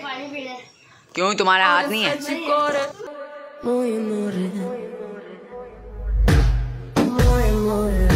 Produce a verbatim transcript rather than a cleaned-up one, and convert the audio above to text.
पानी पीना। क्यों तुम्हारा हाथ नहीं है? Moye, moye, moye, moye.